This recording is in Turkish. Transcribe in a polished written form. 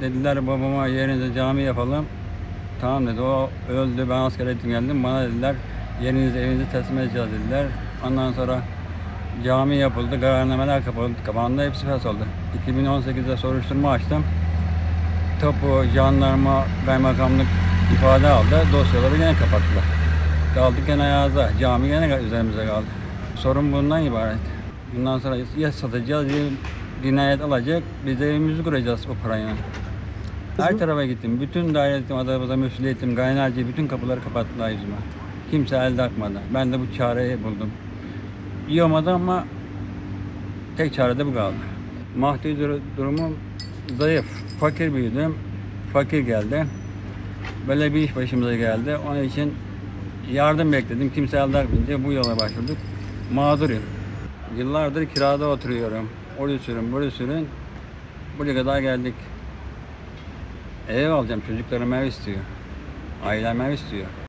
Dediler babama yerinize cami yapalım. Tamam dedi, o öldü, ben askere gittim geldim. Bana dediler yerinizi evinizi teslim edeceğiz dediler. Ondan sonra cami yapıldı, kararnameler kapandı, hepsi oldu. 2018'de soruşturma açtım. Tapu, jandarma, kaymakamlık ifade aldı, dosyaları gene kapattılar. Kaldık gene ayağımıza, cami gene üzerimize kaldı. Sorun bundan ibaret. Bundan sonra ya satacağız ya dinayet alacak, biz de evimizi kuracağız o parayla. Her tarafa gittim, bütün daire ettim, adamıza müftülüğe ettim, kaynarcı, bütün kapıları kapattılar yüzüme. Kimse el takmadı. Ben de bu çareyi buldum. İyi olmadı ama tek çare de bu kaldı. Maddi durumum zayıf, fakir büyüdüm, fakir geldi. Böyle bir iş başımıza geldi, onun için yardım bekledim, kimse el takmayınca bu yola başvurduk. Mağdurum. Yıllardır kirada oturuyorum, oraya sürün, buraya kadar geldik. Ev alacağım, çocuklarım ev istiyor, ailem ev istiyor.